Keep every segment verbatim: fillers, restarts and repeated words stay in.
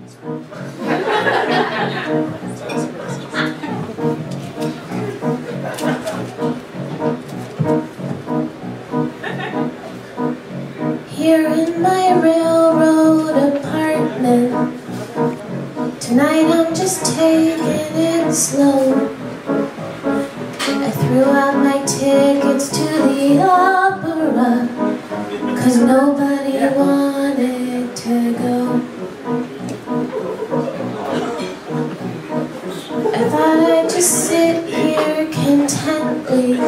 Here in my railroad apartment, tonight I'm just taking it slow. I threw out my tickets to the opera, cause nobody wanted to go. I thought I'd just sit here contently,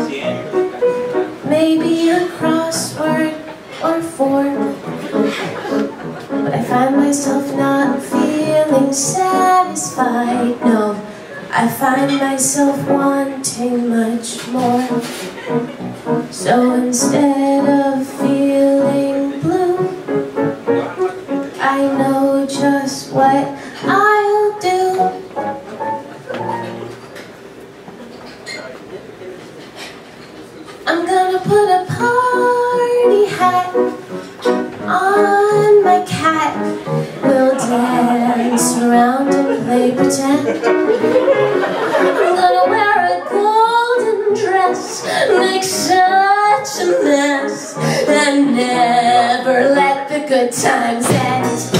maybe a crossword or four, but I find myself not feeling satisfied. No, I find myself wanting much more. So instead of feeling blue, I know just what I'll do. I'm gonna put a party hat on my cat. We'll dance around and play pretend. I'm gonna wear a golden dress, make such a mess, and never let the good times end.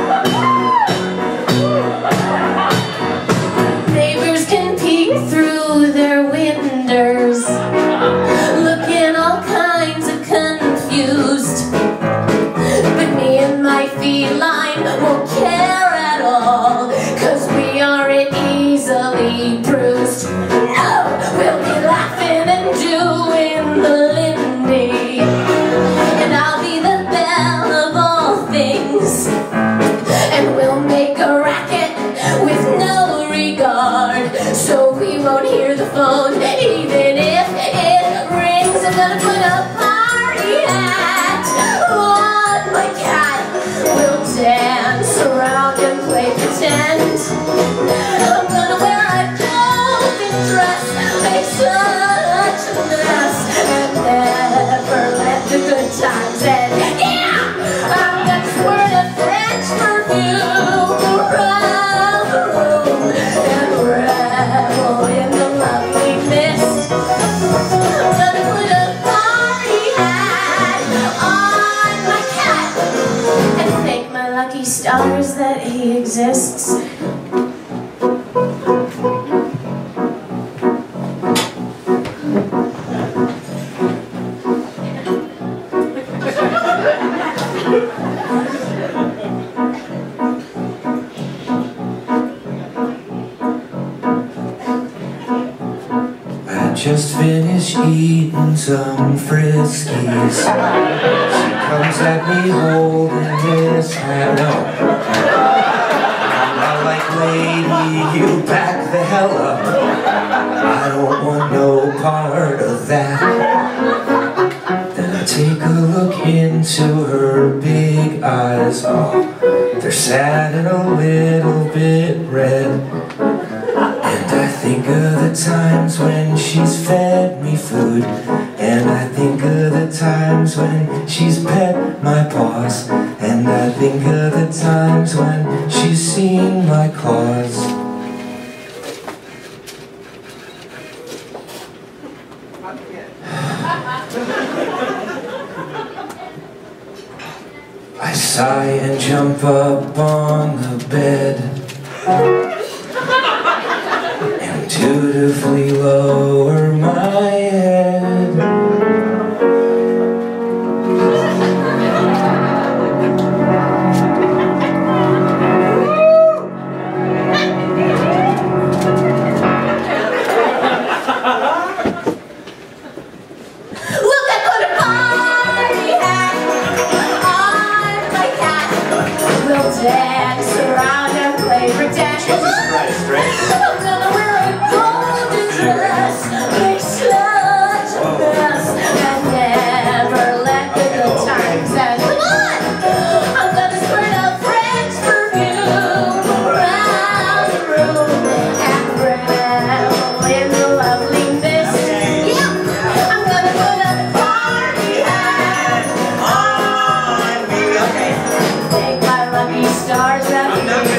Neighbors can peek through their windows, looking all kinds of confused. But me and my feline won't care at all, cause we aren't easily bruised. Oh, we'll be laughing and doing the lindy, and I'll be the belle of all things, and we'll make a racket with no regard, so we won't hear the phone even if it rings. I'm gonna put a party hat on my cat. We'll dance around and play pretend. I'm gonna wear a golden dress, make such a mess, and never let the good times end. Yeah! I'm gonna squirt a French perfume around the room and revel in the lovely mist. I'm gonna put a party hat on my cat and thank my lucky stars that he exists. Just finished eating some Friskies. She comes at me holding this hat. No, I'm not like, lady, you back the hell up. I don't want no part of that. Then I take a look into her big eyes. Oh, they're sad and a little bit red. And I think of the times when she's fed me food, and I think of the times when she's pet my paws, and I think of the times when she's seen my claws. I sigh and jump up on the bed, dutifully lower my head. Look, I put a party hat on my cat. We'll dance around and play pretend. Jesus Christ, right? I'm gonna wear a golden dress, make such a mess, and never let the good times end. Come on! I'm gonna squirt a French perfume around the room and revel in the lovely mist. Yeah! I'm gonna put a party hat on me. Thank my lucky stars that